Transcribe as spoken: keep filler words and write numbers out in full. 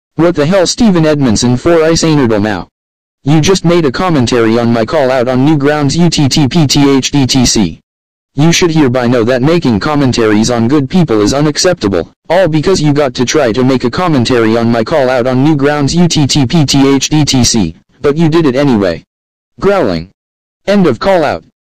What the hell, Stephen Edmondson four isanerdlmao? You just made a commentary on my call out on Newgrounds U T T P T H D T C. You should hereby know that making commentaries on good people is unacceptable, all because you got to try to make a commentary on my call out on Newgrounds U T T P T H D T C, but you did it anyway. Growling. End of call out.